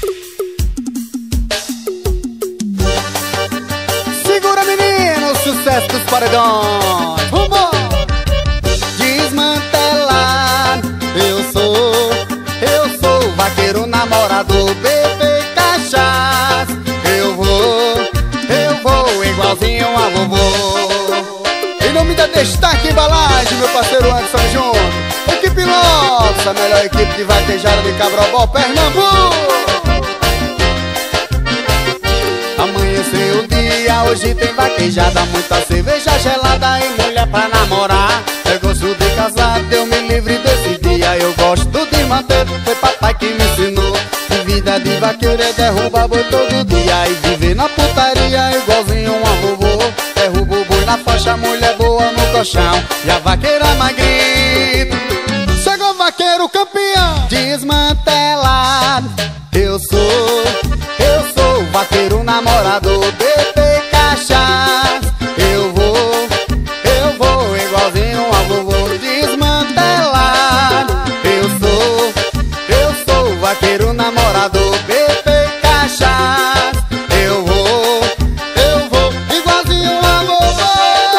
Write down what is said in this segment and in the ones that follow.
Segura, menino, o sucesso dos paredões. Vambora! Desmantelar, eu sou vaqueiro namorador, bebê cachaça. Eu vou igualzinho a vovô. Em nome da Destaque Embalagem, meu parceiro Anderson Júnior, equipe nossa, a melhor equipe de vaquejada de Cabrobó, Pernambuco. Amanheceu o dia, hoje tem vaquejada, muita cerveja gelada e mulher pra namorar. Eu gosto de casar, Deus me livre desse dia. Eu gosto de manter, foi papai que me ensinou. Que vida de vaqueiro é derrubar boi todo dia e viver na putaria igualzinho a vovô. Derruba o boi na faixa, mulher boa no colchão e a vaqueira magrita. Chegou o vaqueiro campeão, desmantelado. Eu sou vaqueiro namorador, bebê cachaça. Eu vou igualzinho a vovô, desmantelado. Eu sou vaqueiro namorador, bebê cachaça. Eu vou igualzinho a vovô.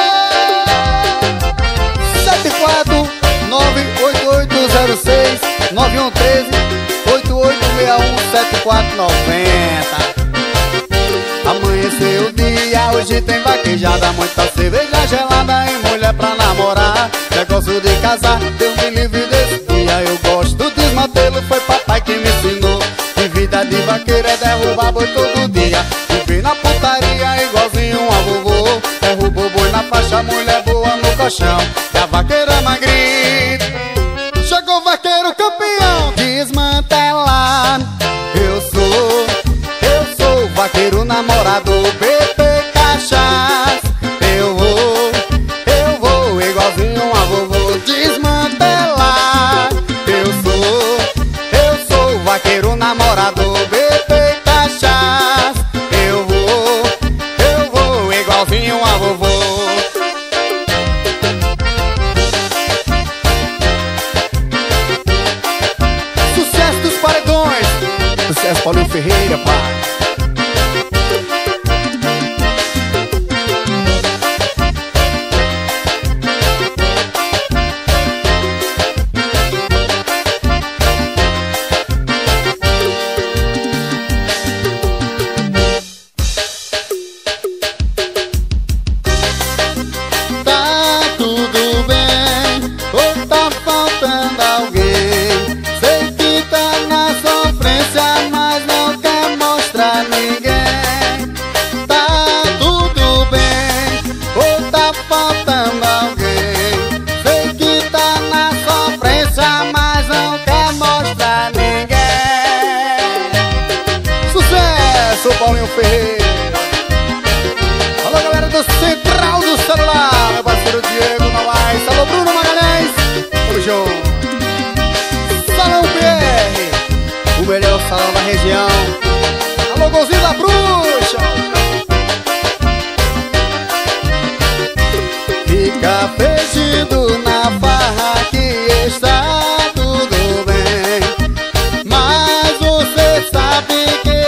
74988069113 88617490. Amanheceu o dia, hoje tem vaquejada, muita cerveja gelada e mulher pra namorar. Negócio de casar, Deus me livre desse dia. Eu gosto de desmantelo, foi papai que me ensinou. Que vida de vaqueiro é derrubar boi todo dia. Viver na putaria igualzinho a vovô. Derruba o boi na faixa, mulher boa no colchão e a vaqueira magrita. Chegou o vaqueiro campeão, desmantelado. Eu sou vaqueiro namorador, bebê cachaça. Eu vou igualzinho a vovô, desmantelar. Eu sou vaqueiro namorador, bebê cachaça. Eu vou igualzinho a vovô. Sucesso dos paredões, sucesso Paulinho Ferreira, pai. Paulinho Ferreira. Alô, galera do Central do Celular, meu parceiro Diego Novaes. Alô, Bruno Magalhães. Tamo junto. Salão PR, o melhor salão da região. Alô, Golzinho da Bruxa. Fica perdido na farra que está tudo bem, mas você sabe que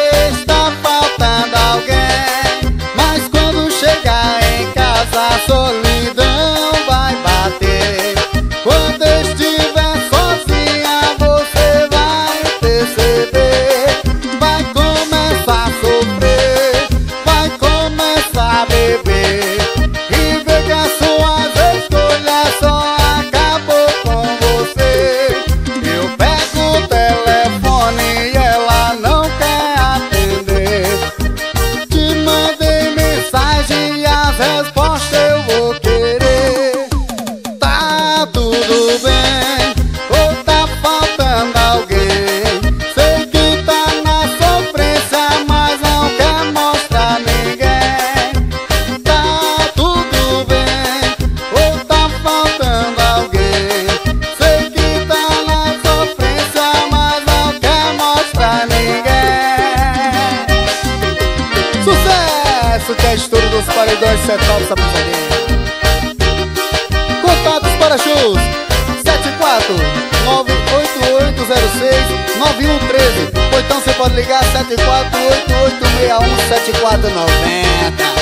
mas quando chegar em casa a solidão vai bater. Quando estiver sozinha você vai perceber. Vai começar a sofrer, vai começar a beber e ver que as suas escolhas só acabou com você. Eu pego o telefone e ela não quer atender. Mandei mensagem e as respostas eu vou querer. Tá tudo bem ou tá faltando alguém? Sei que tá na sofrência, mas não quer mostrar ninguém. Tá tudo bem ou tá faltando alguém? Sei que tá na sofrência, mas não quer mostrar ninguém. Sucesso que é estouro dos paredões Central dessa pisadinha. Contatos para shows 74988069113. Ou então você pode ligar 7488617490.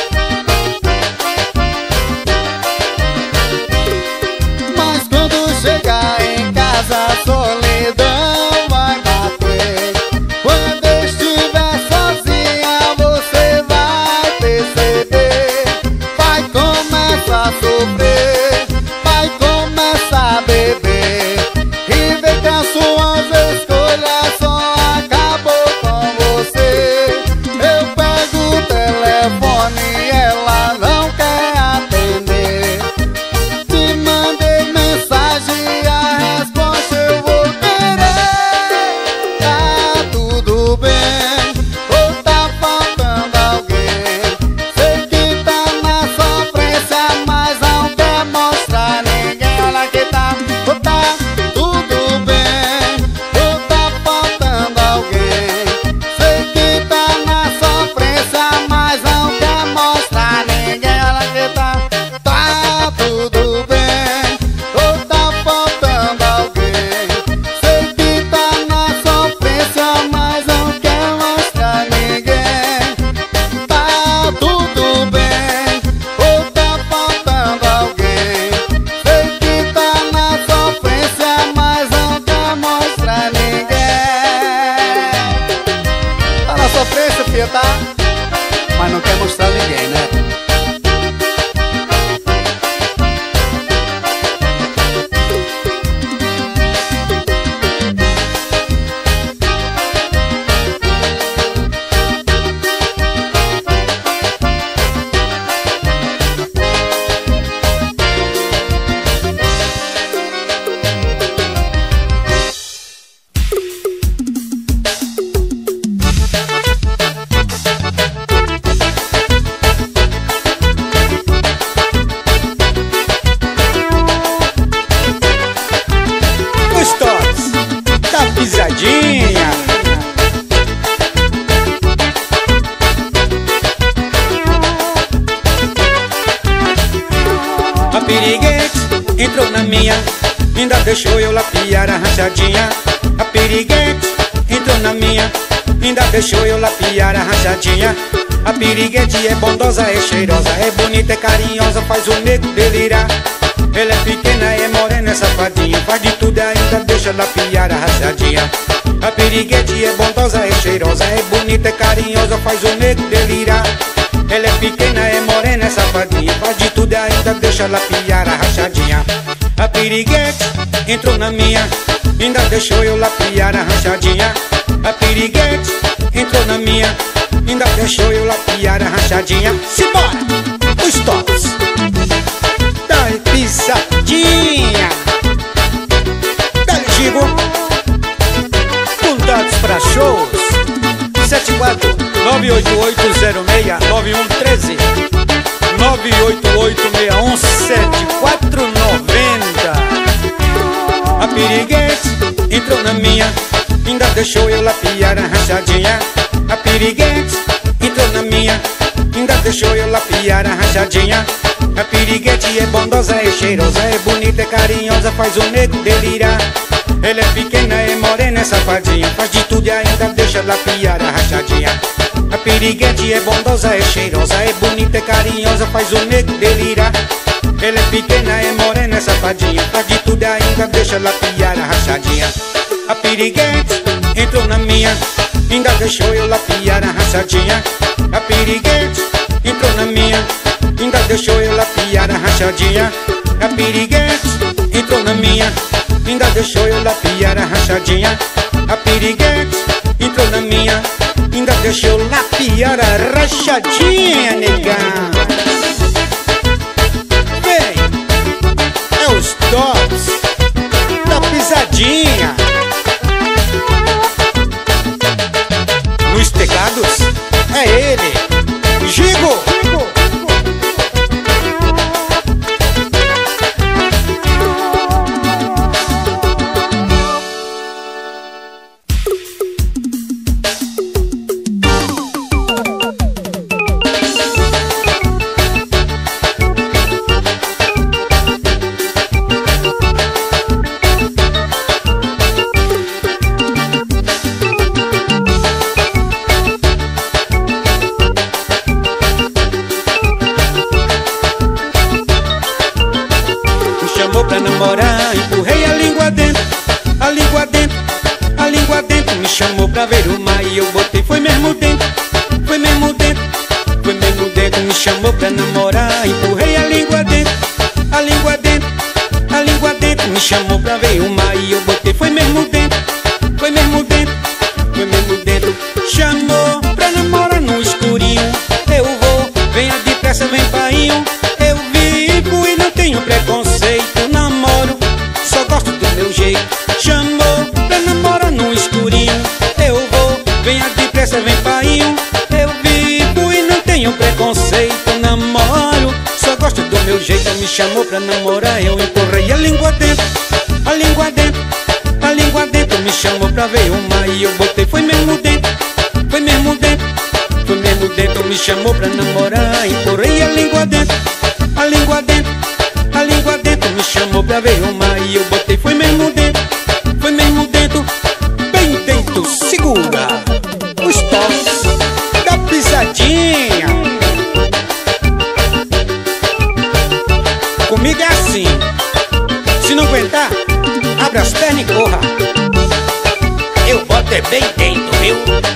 Mas quando chegar em casa a solidão vai bater. Quando estiver sozinha você vai perceber. Vai começar a sofrer, vai começar a beber e ver que as suas escolhas só acabou com você. Eu pego o telefone e ela não quer atender. Te mandei mensagem e a resposta eu vou querer. Tá tudo bem ou tá faltando alguém? Sei que tá na sofrência, mas não quer mostrar ninguém. Olha que tá tudo bem ou tá faltando alguém? Sei que tá na sofrência, mas não quer mostrar ninguém. Olha que tá tudo bem ou tá faltando alguém? Sei que tá na sofrência, mas não quer mostrar ninguém. Tá tudo bem ou tá faltando alguém? Sei que tá na sofrência, mas não quer mostrar ninguém. Tá na sofrência, filha, tá? Mas não quer mostrar ninguém, né? Os toques da pisadinha. A piriguete entrou na minha, ainda deixou eu lapiar a rachadinha. A piriguete entrou na minha, ainda deixou eu lapiar a rachadinha. A piriguete é bondosa, é cheirosa, é bonita, é carinhosa, faz o nego delirar. Ela é pequena, é morena, é safadinha, faz de tudo e ainda deixa lapiar a rachadinha. A piriguete é bondosa, é cheirosa, é bonita, é carinhosa, faz o nego delirar. Ela é pequena, é morena, é safadinha, faz de tudo e ainda deixa lapiar a rachadinha. A piriguete entrou na minha, ainda deixou eu lapiar a rachadinha. A piriguete entrou na minha, ainda deixou eu lapiar a rachadinha. Simbora! Os toques da pisadinha. Dale, Gigo. Contatos pra shows 74-98806-9113 988617490. A piriguete entrou na minha, ainda deixou eu lapiar a rachadinha. A piriguete entrou na minha, ainda deixou eu lapiar a rachadinha. A piriguete é bondosa, é cheirosa, é bonita, é carinhosa, faz o nego delirar. Ela é pequena, é morena, é safadinha, faz de tudo e ainda deixa lapiar a rachadinha. A piriguete é bondosa, é cheirosa, é bonita, é carinhosa, faz o nego delirar. Ela é pequena, é morena, é safadinha, faz de tudo e ainda deixa lapiar a rachadinha. A piriguete entrou na minha, ainda deixou eu lapiar a rachadinha. A piriguete entrou na minha, ainda deixou eu lapiar a rachadinha. A piriguete entrou na minha, ainda deixou eu lapiar a rachadinha. A piriguete entrou na minha, ainda deixou eu lapiar a rachadinha, negão. Vem, é os tops da pisadinha. Nos teclados é ele, Gigo. uma e eu botei. Foi mesmo dentro, foi mesmo dentro, foi mesmo dentro. Me chamou pra namorar, empurrei a língua dentro, a língua dentro, a língua dentro. Me chamou pra ver uma e eu botei. Foi mesmo dentro, foi mesmo dentro, foi mesmo dentro. Chamou pra namorar no escurinho. Eu vou, venha depressa, vem painho. Eu vivo e não tenho preconceito. Namoro, só gosto do meu jeito. Chamou pra namorar no escurinho. Eu vou, venha depressa, vem painho. Eu vivo e não tenho preconceito. Namoro, só gosto do meu jeito. Me chamou pra namorar, eu empurrei a língua dentro, a língua dentro, a língua dentro. Me chamou pra ver uma e eu botei. Foi mesmo dentro, foi mesmo dentro, foi mesmo dentro. Me chamou pra namorar, empurrei a língua dentro, a língua dentro, a língua dentro. Me chamou pra ver uma e eu botei. Foi mesmo dentro, foi mesmo dentro, bem dentro. Segura os toques da pisadinha. Comigo é assim, se não aguentar, abre as pernas e corra. Eu boto é bem dentro, viu?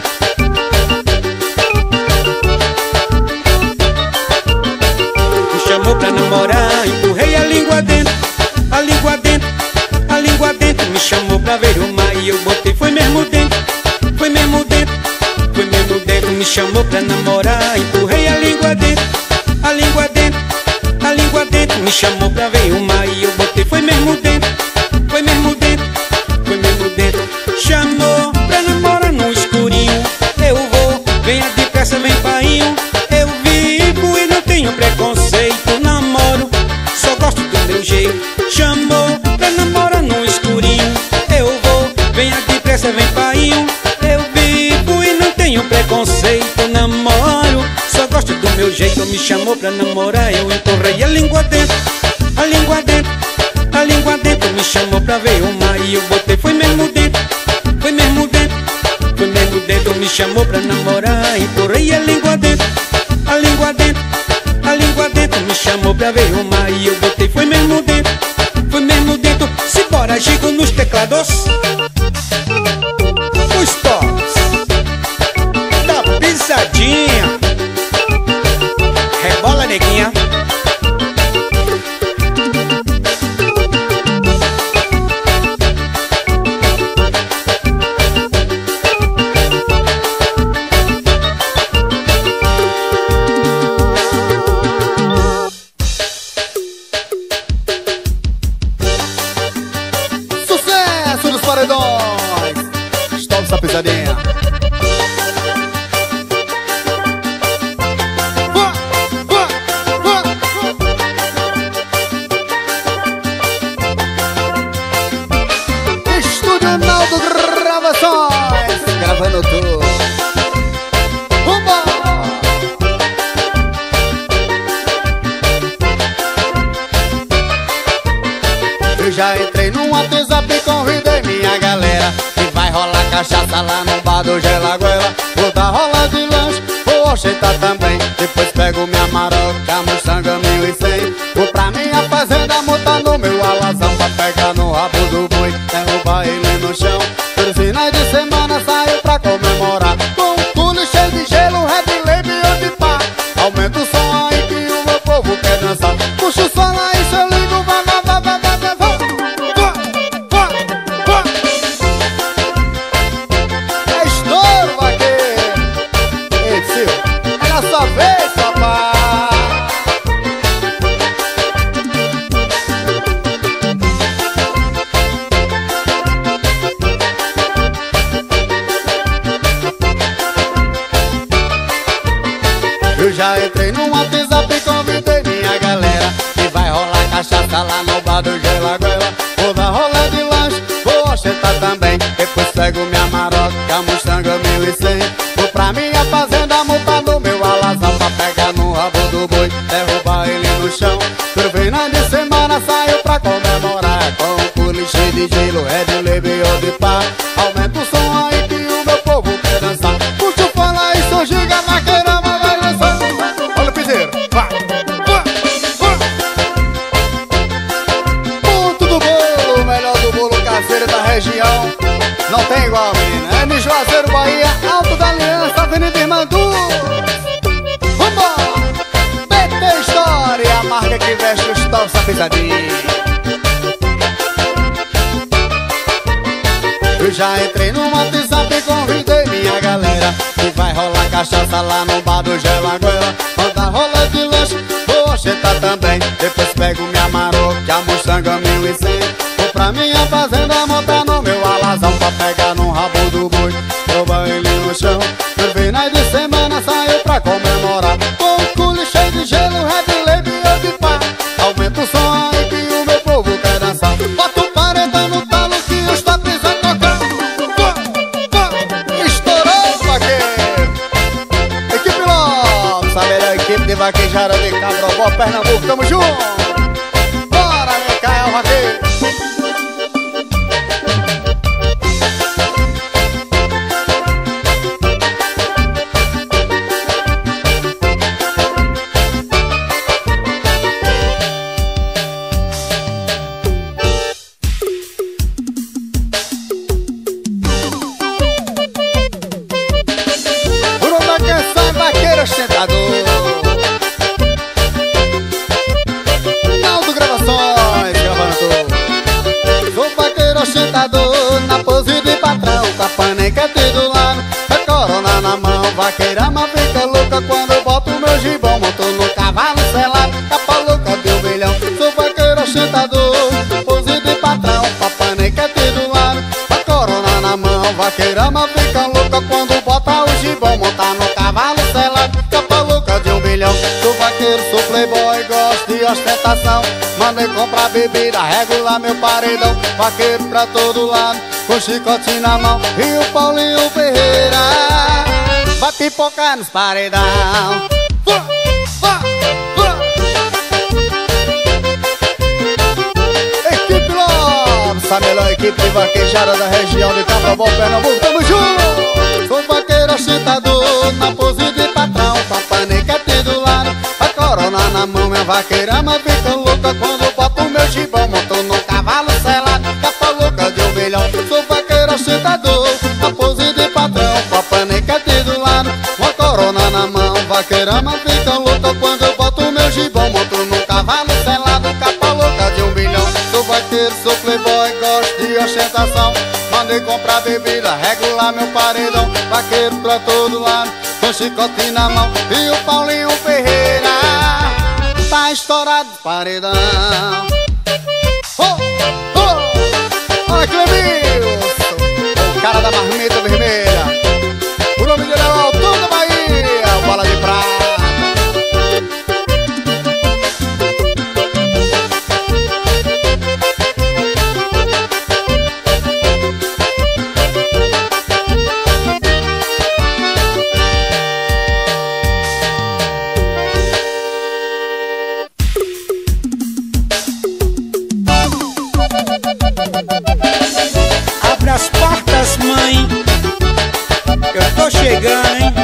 Me chamou pra namorar, empurrei a língua dentro, a língua dentro, a língua dentro. Me chamou pra ver uma e eu botei. Foi mesmo dentro, foi mesmo dentro, foi mesmo dentro. Me chamou pra namorar, empurrei a língua dentro, a língua dentro, a língua dentro. Me chamou pra ver uma e eu botei. Foi mesmo dentro, foi mesmo dentro, foi mesmo dentro. Chamou pra namorar no escurinho. Eu vou, venha depressa, vem painho. Eu vivo e não tenho preconceito. Namoro, só gosto do meu jeito. Chamou pra namorar no escurinho. Eu vou, venha depressa, vem painho. Eu vivo e não tenho preconceito. Namoro, só gosto do meu jeito. Me chamou pra namorar, eu empurrei a língua dentro, a língua dentro, a língua dentro. Me chamou pra ver uma e eu botei. Foi mesmo dentro, foi mesmo dentro, foi mesmo dentro. Me chamou pra namorar, empurrei a língua dentro, a língua dentro, a língua dentro. Me chamou pra ver uma e eu botei. Foi mesmo dentro, foi mesmo dentro. Simbora, Gigo nos teclados. Os toques da pisadinha. Rebola, neguinha. Sucesso dos paredões. Stop essa pisadinha. Estúdio Naldo Gravações, gravando tudo. Vambora! Eu já entrei no WhatsApp e convidei minha galera. E vai rolar cachaça lá no bar do Gelaguela. Vou dar rola de lanche, vou oxentar também. Depois pego minha maroca, Mustanga 1100. Vou pra minha fazenda, montar no meu alazão. Pra pegar no rabo do boi, derrubar ele no chão. Todos os finais de semana saio pra comemorar. Com um cule cheio de gelo, Red Label ou de pá. Aumenta o som aí que o meu povo quer dançar. Puxa o som aí, se eu ligo, vai, vai, vai, vai, vai, vai, vai. É estouro, vaqueiro. Ei, Silvio, é na sua vez, papai. Eu já entrei no WhatsApp e convidei minha galera. E vai rolar cachaça lá no bar do Gelaguela. Vou dar rola de lanche, vou oxentar também. Depois pego minha maroca, Mustanga 1100. Vou pra minha fazenda, montar no meu alazão. Pra pegar no rabo do boi, derrubar ele no chão. Todo final de semana saio pra comemorar. Com um cule cheio de gelo, Red Label ou de pá. Aumenta o som aí que o meu povo quer dançar. Puxa o fone aí, seu giga vaqueira, mas vai dançar. Olha o piseiro, vai, vai, vai. Ponto do bolo, o melhor do bolo caseiro da região. Não tem igual, menina. É no Juazeiro, Bahia. essa pisadinha. Eu já entrei no WhatsApp e convidei minha galera, que vai rolar cachaça lá no bar do Gelaguela. Manda rola de lanche, vou oxetar também. Depois pego minha Maroc, a Mustanga 1100. Vou pra minha fazenda montar no meu alazão, pra pegar no rabo do boi, roubar ele no chão. Por finais de semana saiu pra comemorar, com o culo cheio de gelo, Red Label e de pá. Aumenta o som aí que o meu povo quer dançar. Bota o paredão no talo que os tapis vai tocar. Estourou, vaqueiro. Equipe Lopes, a melhor equipe de vaquejada de Cabrobó, Pernambuco, tamo junto. Bora, Micael Vaqueiro. Ostentador Naldo Gravações, gravando tudo. Sou vaqueiro ostentador, na pose de patrão, com a paneca do lado, a corona na mão. Vaqueirama fica louca quando boto o meu gibão, monto no cavalo selado, capa louca de ovelhão. Sou vaqueiro ostentador, pose de patrão, com a paneca do lado, a corona na mão. Vaqueirama fica louca quando bota o gibão, montar no cavalo selado, capa louca de 1 milhão. Sou vaqueiro, sou playboy, gosto de ostentação. Mandei comprar bebida, regular meu paredão. Vaqueiro pra todo lado, com chicote na mão. E o Paulinho Ferreira vai pipocar nos paredão. Equipe Lopes, a melhor equipe de vaquejada da região de Cabrobó, Pernambuco, tamo junto. Sou vaqueiro ostentador, na pose de patrão, com a paneca do lado, a corona na mão. Minha vaqueirama fica louca quando boto o meu gibão, monto no cavalo selado, capa louca de 1 milhão. Sou vaqueiro ostentador, na pose de patrão, com a paneca do lado, uma corona na mão. Vaqueirama fica louca quando eu boto o meu gibão, monto no cavalo selado, capa louca de 1 milhão. Sou vaqueiro, sou playboy, gosto de ostentação. Mandei comprar bebida, regular meu paredão. Vaqueiro pra todo lado, com chicote na mão. E o Paulinho Ferreira tá estourado de paredão. Olha Clemilson, o cara da marmita vermelha. O nome dele é o Alto da Bahia, o Bola de Prata. Abre as portas, mãe, eu tô chegando, hein?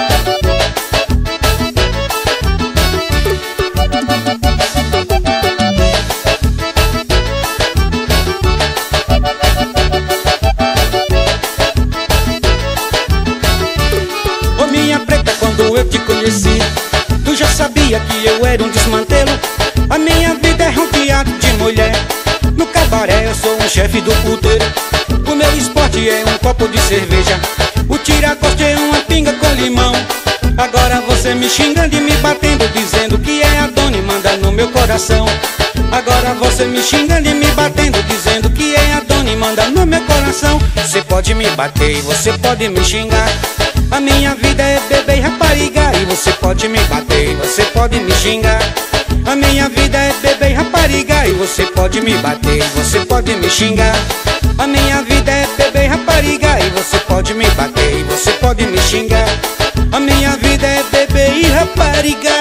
Ô minha preta, quando eu te conheci, tu já sabia que eu era um desmantelo. A minha vida é rodeada de mulher. No cabaré eu sou um chefe do puteiro. O meu esporte é um copo de cerveja, o tira-gosto é uma pinga com limão. Agora você me xingando e me batendo, dizendo que é a dona e manda no meu coração. Agora você me xingando e me batendo, dizendo que é a dona e manda no meu coração. Você pode me bater e você pode me xingar, a minha vida é beber e rapariga. E você pode me bater e você pode me xingar, a minha vida é beber e rapariga. E você pode me bater e você pode me xingar, a minha vida é beber e rapariga. E você pode me bater e você pode me xingar, a minha vida é beber e rapariga.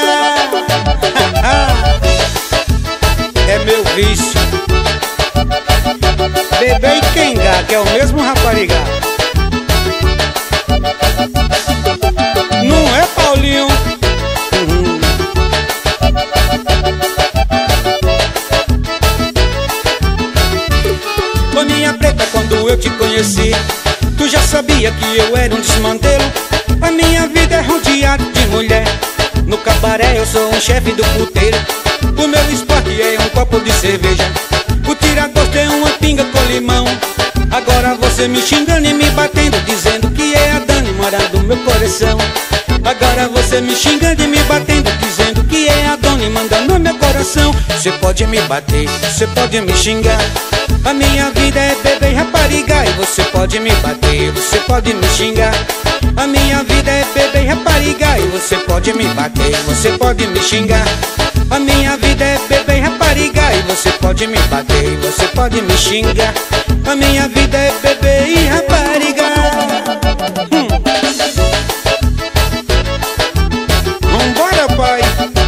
É meu vício, beber e quengar, que é o mesmo rapariga. Não é, Paulinho? Ô minha preta, quando eu te conheci, tu já sabia que eu era um desmantelo. A minha vida é rodeada de mulher. No cabaré eu sou um chefe do puteiro. O meu esporte é um copo de cerveja, o tira-gosto é uma pinga com limão. Agora você me xingando e me batendo, dizendo que é a Dani morando no meu coração. Agora você me xingando e me batendo, dizendo que é a Dani mandando no meu coração. Você pode me bater, você pode me xingar, a minha vida é beber e rapariga. E você pode me bater, você pode me xingar, a minha vida é beber e rapariga. E você pode me bater, você pode me xingar, a minha vida é beber e rapariga. E você pode me bater, você pode me xingar, a minha vida é beber e rapariga. Vambora, pai.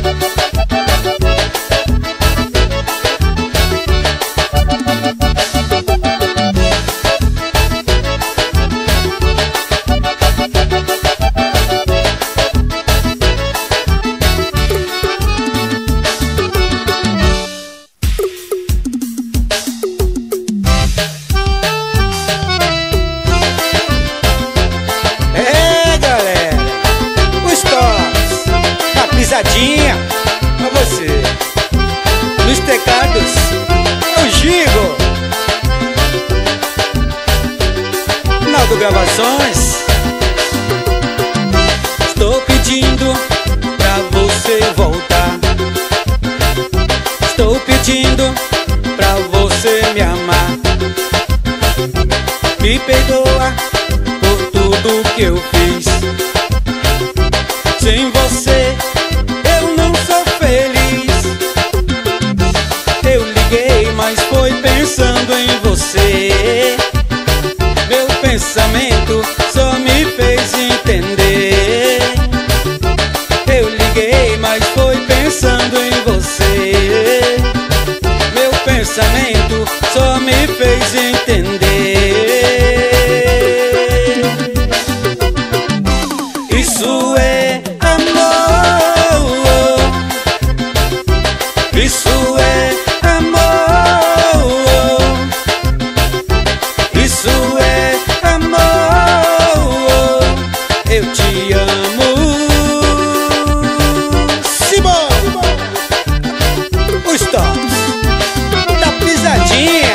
Pra você, nos teclados, o Gigo, Naldo Gravações. Estou pedindo pra você voltar, estou pedindo pra você me amar. Me perdoa por tudo que eu fiz. Sem você eu não sou feliz. Eu liguei, mas foi pensando em você. Meu pensamento só me fez entender. Eu liguei, mas foi pensando em você. Meu pensamento só me fez entender. Isso é amor, isso é amor, isso é amor. Eu te amo. Simão, os tops da pisadinha.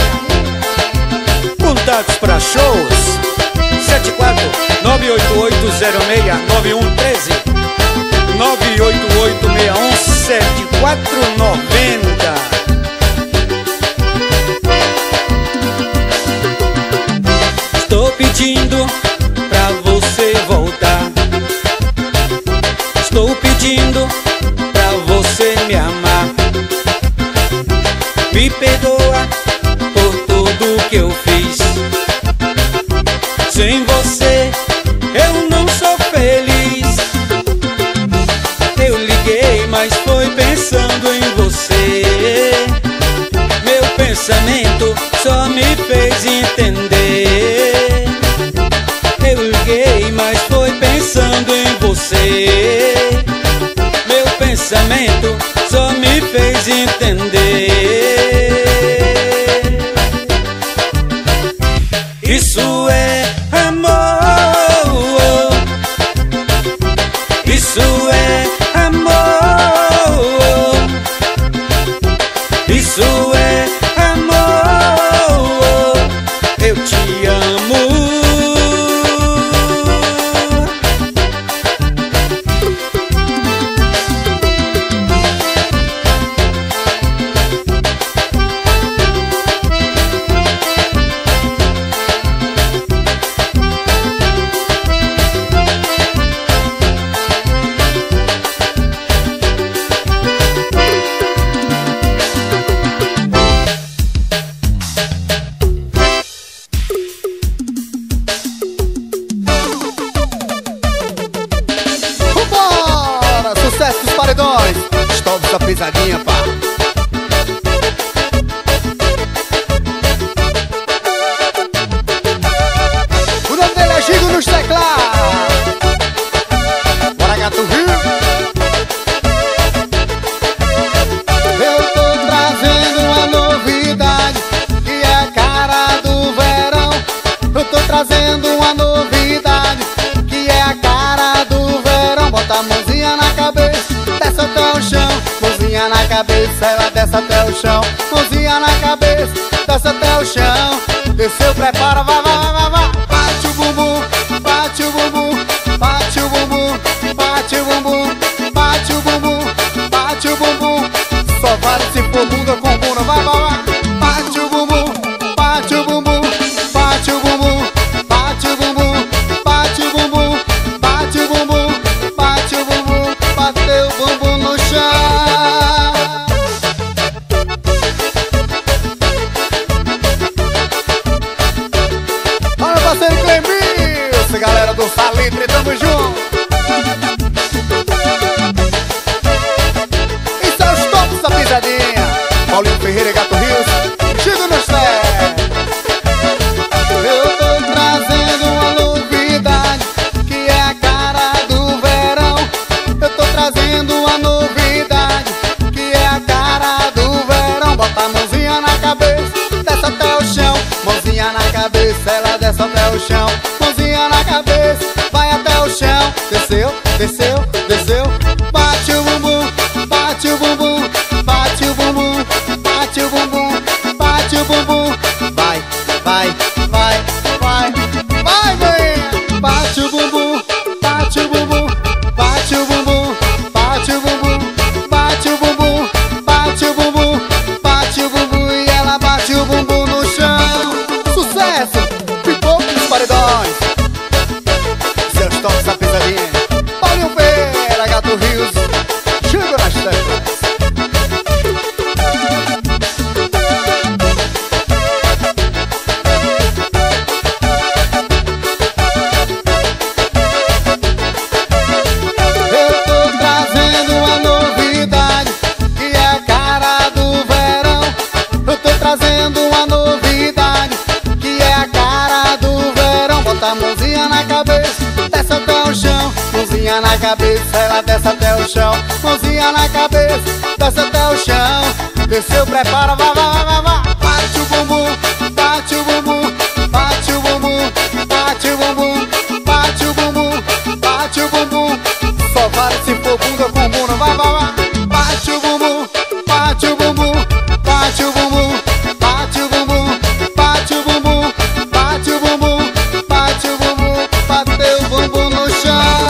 Contatos para shows 74-98806-9113, 988617490. Estou pedindo pra você voltar, estou pedindo pra você me amar. Me perdoa por tudo que eu fiz. Sem você eu não sou feliz. Eu liguei, mas foi pensando em você. Meu pensamento só me fez entender. Eu liguei, mas foi pensando em você. Meu pensamento só me fez entender. Isso é amor, isso é amor, isso é amor. Eu te amo. Sucesso dos paredões, stop essa pisadinha, pá. O nome dele é Gigo nos teclados. Bora, gato Rio. Eu tô trazendo uma novidade, que é a cara do verão. Eu tô trazendo uma novidade, que é a cara do verão. Bota a mãozinha na cabeça, desce até o chão, mãozinha na cabeça. cabeça, ela desce até o chão. Mãozinha na cabeça, desce até o chão. Desceu, prepara, vai, vai, vai, vai. Bate o bumbum, bate o bumbum, bate o bumbum, bate o bumbum, bate o bumbum, bate o bumbum. Só vale se for bunda com bunda, vai, vai, vai. Bate o bumbum, bate o bumbum, bate o bumbum, bate o bumbum, bate o bumbum, bate o bumbum, bate o bumbum, bateu o bumbum no chão. Olha o parceiro Clemilson, galera do Salitre, tamo junto. Isso é os tops da pisadinha. Paulinho Ferreira e Gato Rios, Chico nos pés. Eu tô trazendo uma novidade, que é a cara do verão. Eu tô trazendo uma novidade, que é a cara do verão. Bota a mãozinha na cabeça, desce até o chão. Mãozinha na cabeça, ela desce até o chão. Mãozinha na cabeça, vai até o chão. Desceu, desceu, desceu. Bate o bumbum, bate o bumbum, bate o bumbum, bate o bumbum, bate o bumbum. Vai, vai, vai, vai, vai, vai. Bate o bumbum, bate o bumbum, bate o bumbum, bate o bumbum, bate o bumbum, bate o bumbum, bate o bumbum. E ela bate o bumbum no chão. Sucesso, pipoco nos paredões. Seus toques da pisadinha. Paulinho Ferreira, Gato Rios, Chico nas teclas. Eu tô trazendo uma novidade, que é a cara do verão. Eu tô trazendo uma novidade, que é a cara do verão. Bota a mãozinha na cabeça, desce até o chão. Mãozinha na cabeça, ela desce até o chão. Mãozinha na cabeça, desce até o chão. Desceu, prepara, vai, vai, vai, vai. Bate o bumbum, bate o bumbum, bate o bumbum, bate o bumbum, bate o bumbum, bate o bumbum. Só vale se for bunda com bunda, vai, vai, vai. Bate o bumbum, bate o bumbum, bate o bumbum, bate o bumbum, bate o bumbum, bate o bumbum, bate o bumbum, bateu o bumbum no chão.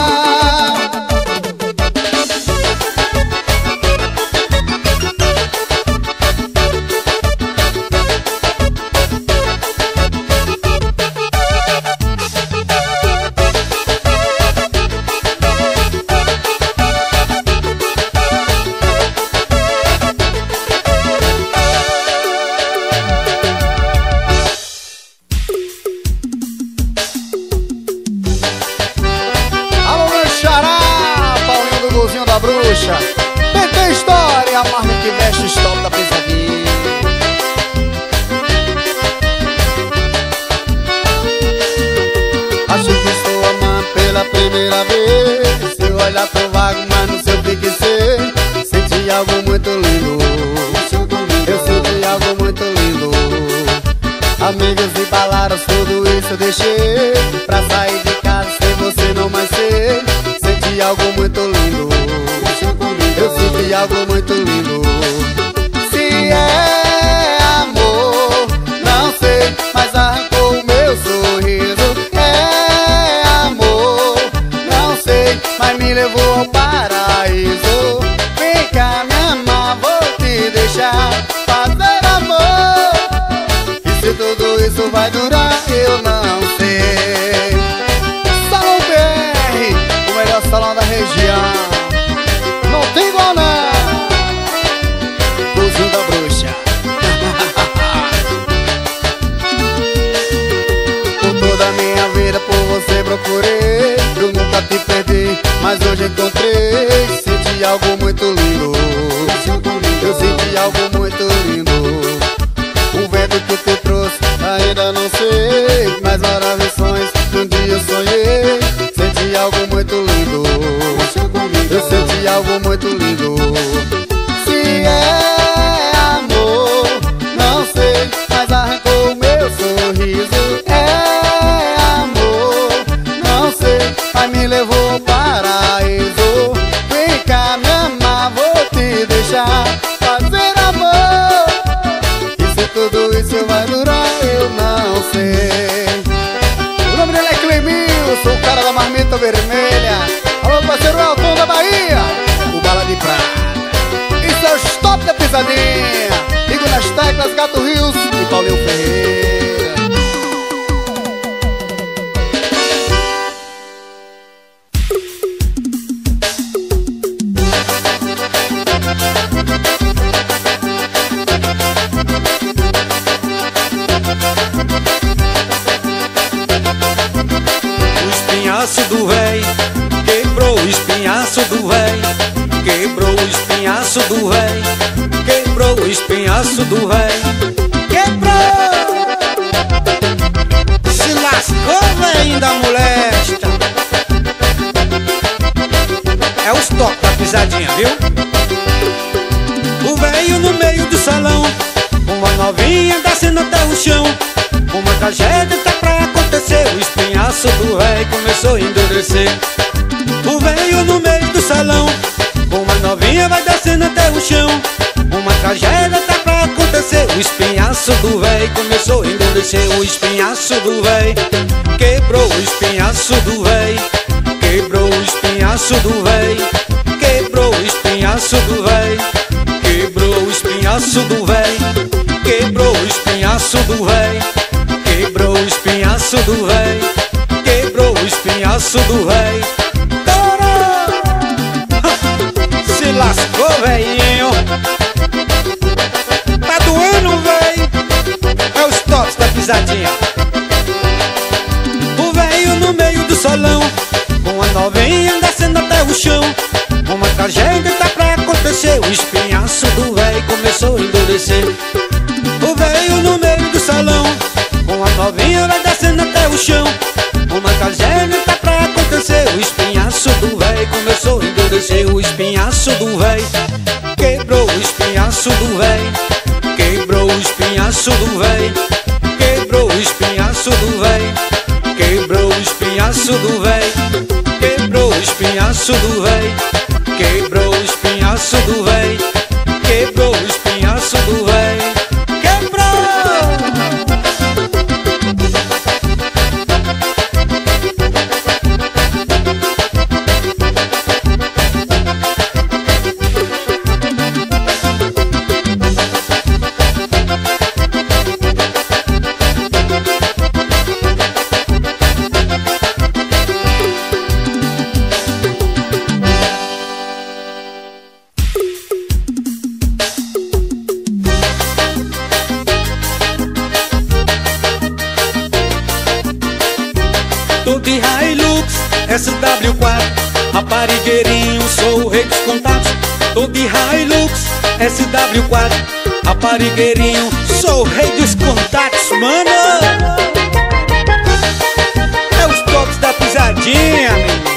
Alô, meu xará, Paulinho do Golzinho da Bruxa. PT História, a marca que veste stop da pisadinha. Acho que estou amando pela primeira vez. Seu olhar tão vago, mas no seu pique ser. Senti algo muito lindo. Eu senti algo muito lindo. Amigos e baladas, tudo isso eu deixei pra sair de casa sem você não mais ser. Senti algo muito lindo. Eu senti algo muito lindo. Se é amor, não sei, mas arrancou o meu sorriso. É amor, não sei, mas me levou ao paraíso. Vem cá me amar, vou te deixar fazer amor. E se tudo isso vai durar, eu não sei. Salão BR, o melhor salão da região. Não tem igual não. Golzinho da Bruxa. Por toda a minha vida por você procurei. Eu nunca te perdi, mas hoje encontrei. Senti algo muito lindo. Eu senti algo muito lindo. O vento que te trouxe, ainda não sei, mas várias lições que um dia eu sonhei. Senti algo muito lindo. Eu senti algo muito lindo. Se é amor, não sei, mas arrancou o meu sorriso. É amor, não sei, mas me levou ao paraíso. Vem cá me amar, vou te deixar pisadinha. Ligo nas teclas, Gato Rios e Paulinho Ferreira. O espinhaço do véi quebrou o espinhaço do véi, quebrou o espinhaço do véi, quebrou o espinhaço do véi, quebrou! Se lascou, véi da molesta. É os toques da pisadinha, viu? O véio no meio do salão, uma novinha descendo até o chão. Uma tragédia tá pra acontecer, o espinhaço do véio começou a endurecer. O véio no meio do salão, uma novinha vai descendo até o chão. Uma tragédia tá pra acontecer, o espinhaço do véio começou a endurecer. O espinhaço do véio quebrou o espinhaço do véio, quebrou o espinhaço do véio, quebrou o espinhaço do véio, quebrou o espinhaço do véio, quebrou o espinhaço do véio, quebrou o espinhaço do véio, quebrou o espinhaço do véio. Se lascou, velhinho. Tá doendo, véi. É os toques da pisadinha. O velho no meio do salão, uma novinha descendo até o chão. Uma tragédia tá pra acontecer, o espinhaço do véio começou a endurecer. O velho no meio do salão, uma novinha vai descendo até o chão. Uma tragédia tá pra acontecer, o espinhaço do véio começou a endurecer. O espinhaço do véio quebrou o espinhaço do véio, quebrou o espinhaço do véio, quebrou o espinhaço do véio, quebrou o espinhaço do véio, quebrou o espinhaço do véio, quebrou o espinhaço do véio, quebrou o espinhaço do véio. Tô de Hilux, SW4, raparigueirinho, sou o rei dos contatos. Tô de Hilux, SW4, raparigueirinho, sou o rei dos contatos, mano. É os toques da pisadinha, menino.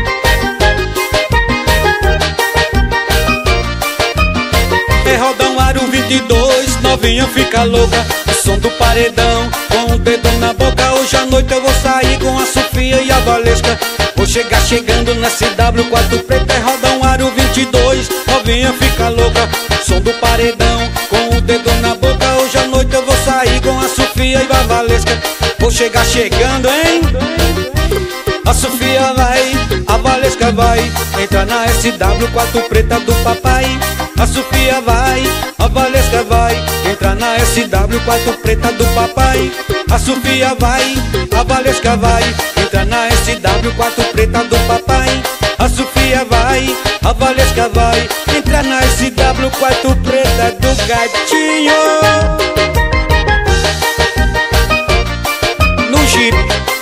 É rodão aro 22, novinha fica louca. O som do paredão, com o dedo na boca. Hoje à noite eu vou sair com a Sofia e a Valesca. Vou chegar chegando na CW4 preta. É rodão aro 22, novinha fica louca. O som do paredão, com o dedo na boca. Hoje à noite eu vou sair com a Sofia e a Valesca. Vou chegar chegando, hein? A Sofia vai, a Valesca vai entrar na SW4 preta do papai. A Sofia vai, a Valesca vai entrar na SW4 preta do papai. A Sofia vai, a Valesca vai entrar na SW4 preta do papai. A Sofia vai, a Valesca vai entrar na SW4 preta do gatinho. No Jeep.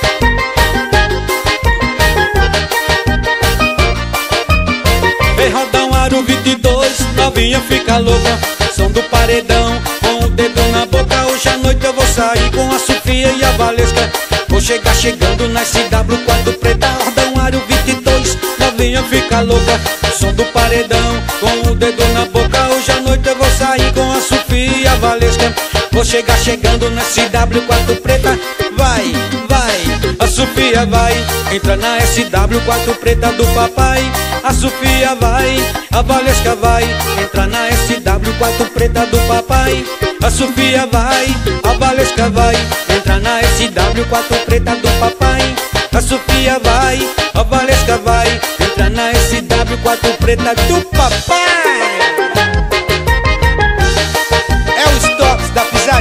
Vem rodão aro 22, novinha fica louca. Som do paredão, com o dedo na boca. Hoje à noite eu vou sair com a Sofia e a Valesca. Vou chegar chegando na SW4 preta. Rodão aro 22, novinha fica louca. Som do paredão, com o dedo na boca. Hoje à noite eu vou sair com a Sofia e a Valesca. Vou chegar chegando na SW4 preta. Vai, vai, a Sofia vai entrar na SW4 preta do papai. A Sofia vai, a Valesca vai entrar na SW4 preta do papai. A Sofia vai, a Valesca vai entrar na SW4 preta do papai. A Sofia vai, a Valesca vai entrar na SW4 preta do papai.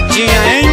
rachadinha, hein?